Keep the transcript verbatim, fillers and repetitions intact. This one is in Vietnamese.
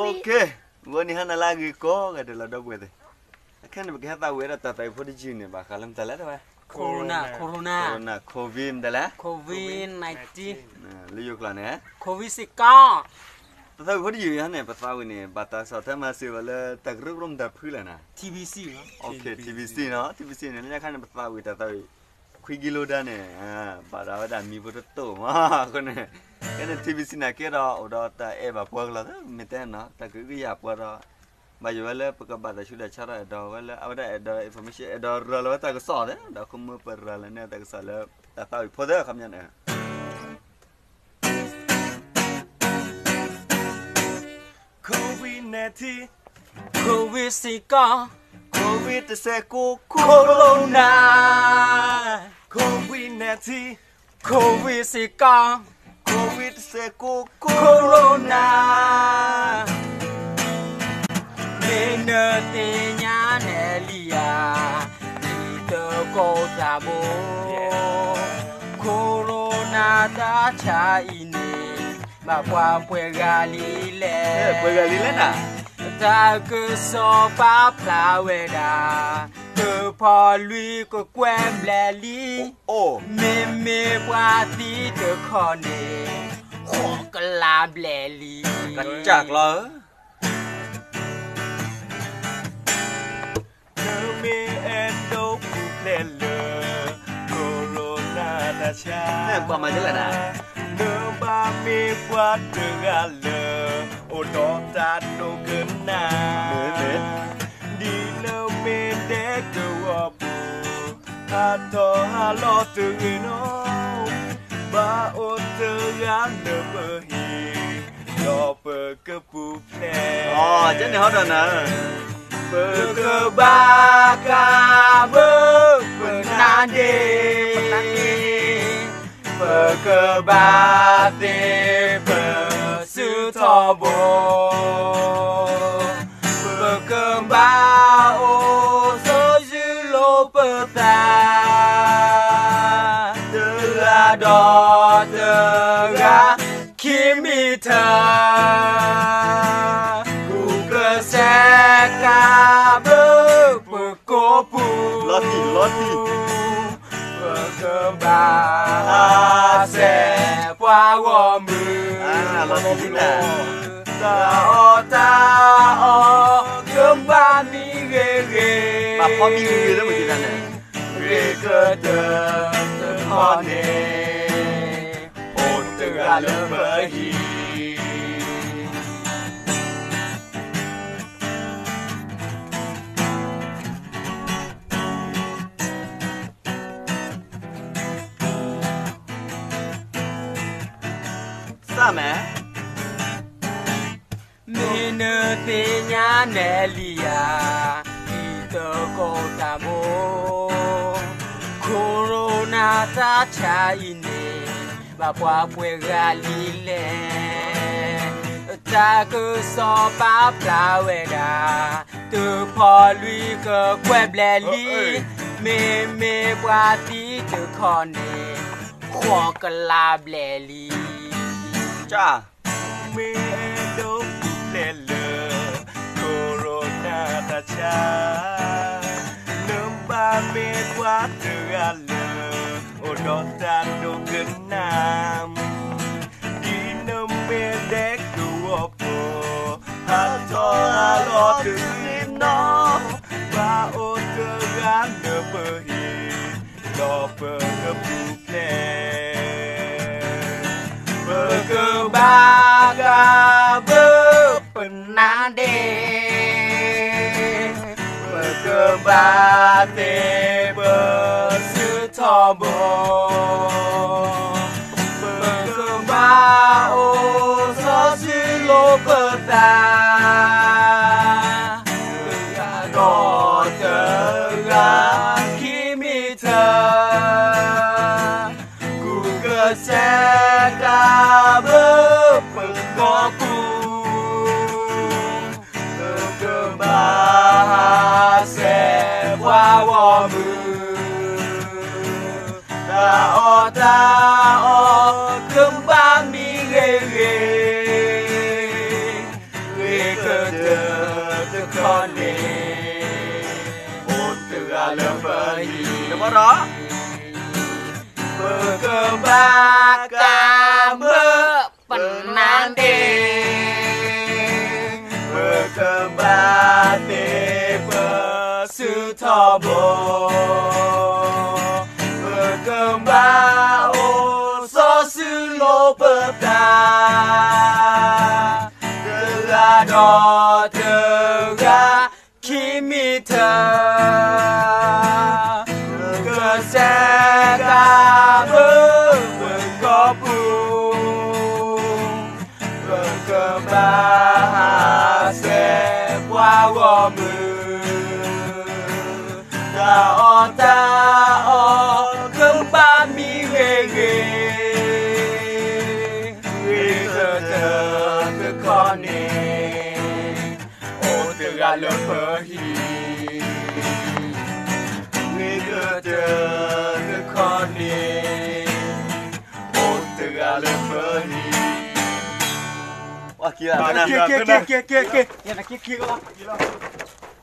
Oke, gua nih hana lagi kok gak ada lada gue deh. Kan bagi hata gue ada tatai pun di sini bakalan telat apa? Corona, corona, Corona, Covid dah. Covid nineteen, Nah, liuk lah nih. Covid sika. Tatai pun di sini hana pasal ini batas atau masih wala tak rum dah pula na. T V C lah. Oke, T V C no, T V C ni ni kan pasal kita tahu. Kui kilo dah ni, ah, pada ada mi betul, ah, kau ni. Kan T V C nak kira udah tak eh bapa lah, meten na, tak kaya apa dah. Baju wala pekabata sudah cara ada wala ada ada informasi ada rala tak kesal dah dah kamu perrala ni tak kesal tak tahu pada kamu ni Covid nineteen Covid sika. Covid seku Corona, Covid nineteen Covid sika. Covid seku Corona. Menetinya Nelia itu kota bo. Corona dah cai ini, bawa pegali le. eh pegali le na Tak kesopa plaweda, kepalui ke kuem leli. oh Meme buati de kone, ho kelab leli. kacak lah Nami endo pulele Corona dah cah eh buat majalah na Nemba mi buat degale Odo tado kena Betul. Di nemi dek kewapu Hato halo tengino Ba o tegan lebehi Dope kepuple oh jadi hot na Berkebakar berpenande, berkebate bersutobo, berkembang oh sojulo petang, terado terang kimita. Seka berpekopu Loti, loti. Berkembang asyik wawamu Ah, loti na. Tao tao kembang migere Bapa migere dah mesti dah ni. Reka terkone Oh tengah lebahi Sama Menetinya Nelia Kita kota mo Corona tak cai ini Bapa pegali le Tak kesopa plaweda Terpalui ke kuebleli Meme buati tekone Kau kelab leli cha Mi endo pulele Corona dah cah Nemba mi buat degale Odo tado genam Di nemi dek kewapu Hato halo tengino Ba o tegan lebehi Dope kepuple Berkebakar berpenande Berkebate bersutobo Berkembang oh sosilo petang Tergado terang kimita Ku keseka berpekoku Berkembang sewawamu Tao tao kembang migere đó Berkembang berpenanding Berkembang di bersutobo Berkembang usaha silo petang Terada tegak kimi ter Kesehatan berkepung Berkembang hasil wawamu Ta'o-ta'o kembang miwege Rita terkone Oh terala perhi wah kira Kira, kira, kira, kira, kira. Ya nak kira-kira lah.